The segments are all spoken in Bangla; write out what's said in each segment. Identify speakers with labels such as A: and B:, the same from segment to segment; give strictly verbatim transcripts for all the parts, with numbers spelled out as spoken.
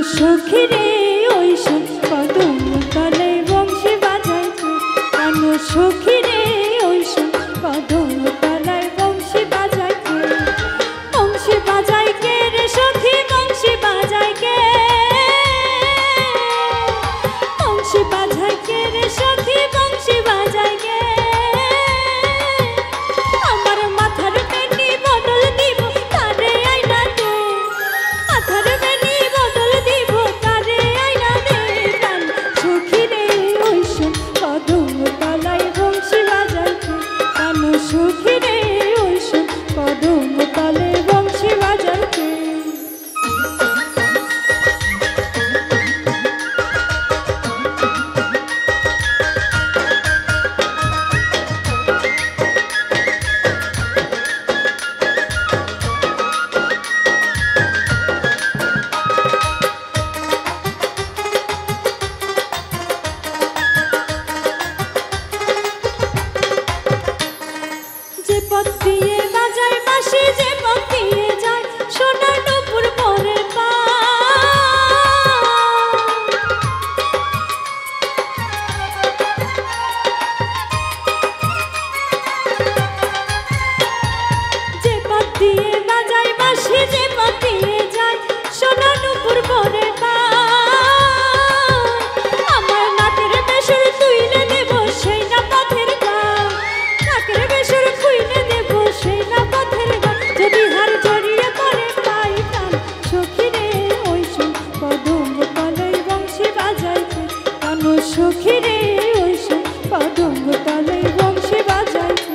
A: সখী রে ওই কদম তলে বংশী বাজাইছে কেন সখী রে ওই কদম তলে বংশী বাজাইছে বংশী বাজাই কে রে সখী বংশী বাজাই কে বংশী বাজাই কে রে সখী বংশী বাজাই কে আমার মাথার বেনি বদল দিব তারে আইনা দে মাথার বেনি বদল দিব তারে আইনা দে কান সখী রে ওই কদম তলাই বংশী বাজাইছে কান সখী রে ওই কদম তলে বংশী বাজাইছে যে পথ দিয়ে বাজায় বাঁশি যে পথ দিয়ে যায় সোনার নুপুর পরে পা যে পথ দিয়ে বাজায় বাঁশি যে পথ দিয়ে যায় সোনার নুপুর পরে পা আমার নাকের বেসুর তুইলে দেব সেই না পথের গান নাকের বেসুর খুইলে দেব সেই না পথের গান যদি হার জড়িয়ে পড়ে পাই কান সখী রে ওই কদম তলে বংশী বাজাইছে কান সখী রে ওই কদম তলে বংশী বাজাইছে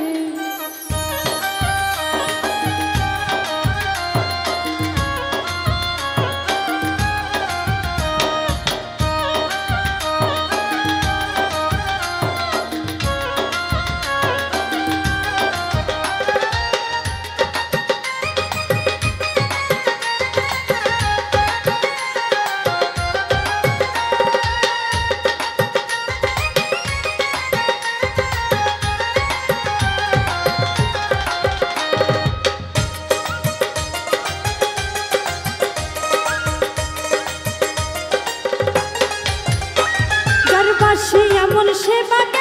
A: বাঁশি এমন সেবা